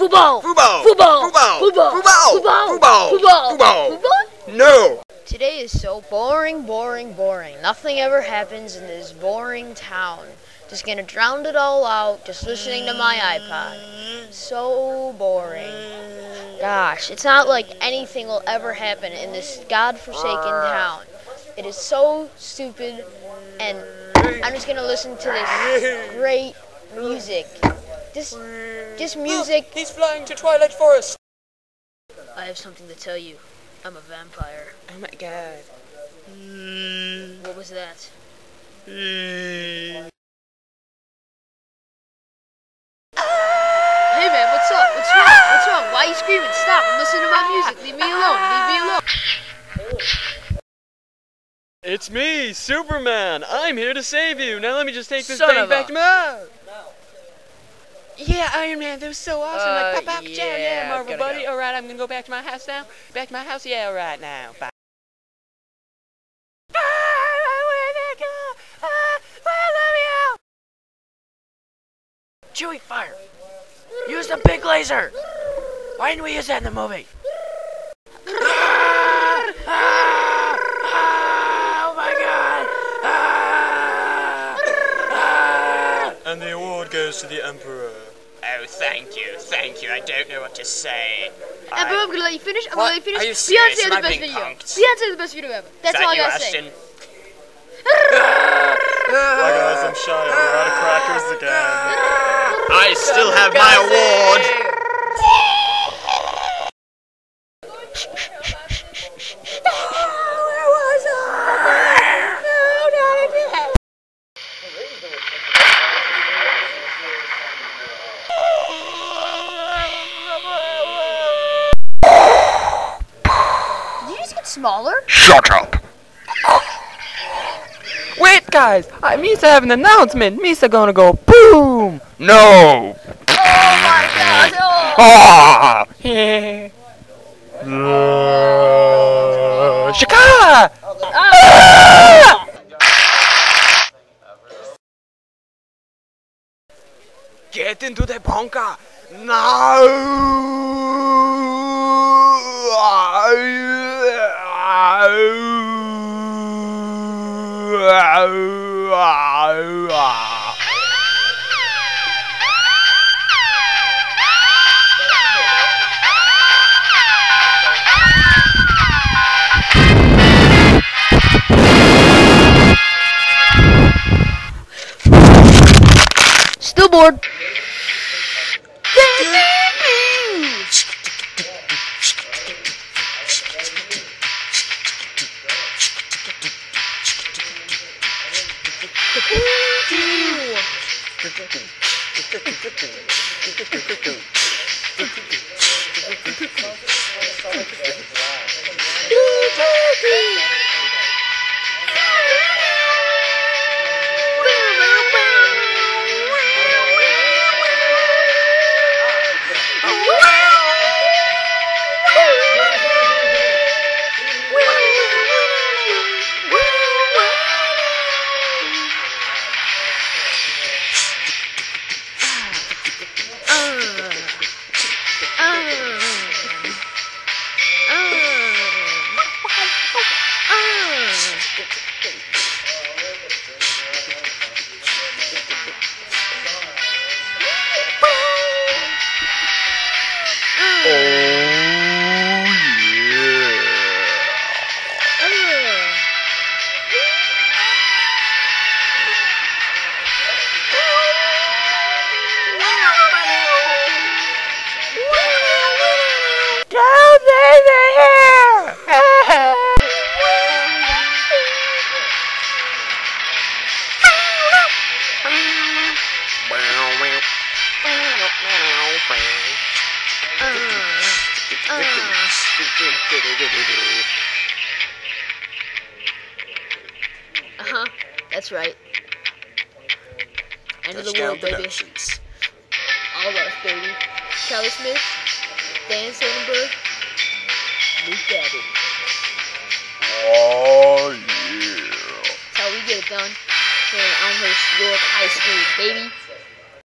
Football! Football! Football! Football! Football! Football! Football! Football! Football! Football! Football! No! Today is so boring. Nothing ever happens in this boring town. Just gonna drown it all out, just listening to my iPod. So boring. Gosh, it's not like anything will ever happen in this godforsaken town. It is so stupid, and I'm just gonna listen to this great music. Just music. Look, he's flying to Twilight Forest. I have something to tell you. I'm a vampire. Oh my god. What was that? Hey man, what's up? What's wrong? What's wrong? Why are you screaming? Stop! I'm listening to my music. Leave me alone. Leave me alone. It's me, Superman. I'm here to save you. Now let me just take this Son thing of back a- to my... Yeah, Iron Man, that was so awesome. Like, pop, yeah, Marvel gotta buddy. go. Alright, I'm gonna go back to my house now. Back to my house? Yeah, alright now. Bye. Chewie, fire! Use the big laser! Why didn't we use that in the movie? Oh my god! And the award goes to the Emperor. Oh, thank you. I don't know what to say. Emperor, I'm gonna let you finish. I'm What? gonna let you finish. Are you serious? Beyonce Am the I best being video. punked? Beyonce the best video ever. That's all I gotta say. Ashton? Hi guys, I'm shy. We're out of crackers again. I still have my award. Did you just get smaller? Shut up. Wait, guys! Misa have an announcement! Misa gonna go boom! No. Oh my god! Oh. Ah. Shaka! Get into the bunker now. Still bored. That's right. End of the world, baby. All of us, baby. Kelly Smith, Dan Sonnenberg, Luke Babbitt. Oh yeah. That's how we get it done here at Elmhurst York High School, baby.